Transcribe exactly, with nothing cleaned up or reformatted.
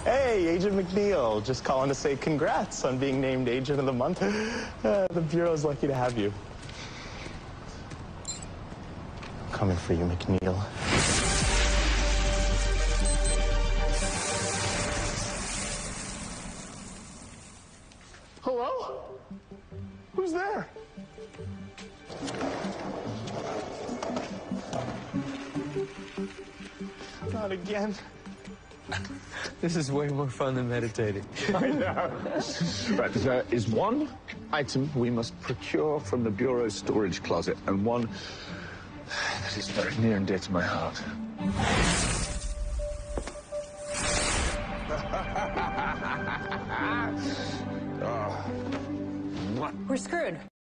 Hey, Agent McNeil. Just calling to say congrats on being named Agent of the Month. Uh, the Bureau's lucky to have you. I'm coming for you, McNeil. Hello? Who's there? Not again. This is way more fun than meditating. I know. Right, there is one item we must procure from the Bureau's storage closet, and one that is very near and dear to my heart. We're screwed.